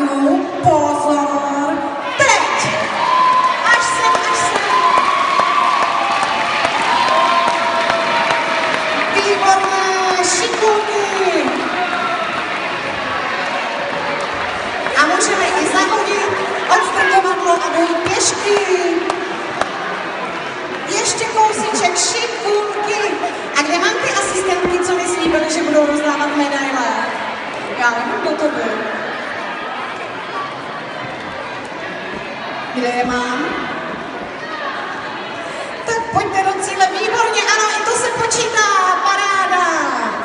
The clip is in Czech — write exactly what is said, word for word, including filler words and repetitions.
pánů, pozor, teď! Až sem, až sem! Výborné, šikovní! A můžeme i zahodit odstartovadlo a dojít pěšky. Ještě kousíček, šikovky. A kde mám ty asistentky, co mi slíbily, že budou rozdávat medaile? Já nevím, kdo to byl. Kde je mám? Tak pojďte do cíle, výborně, ano, i to se počítá, paráda.